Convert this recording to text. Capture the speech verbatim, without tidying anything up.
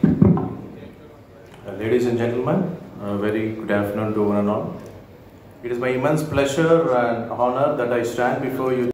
Uh, ladies and gentlemen, a very good afternoon to one and all. It is my immense pleasure and honor that I stand before you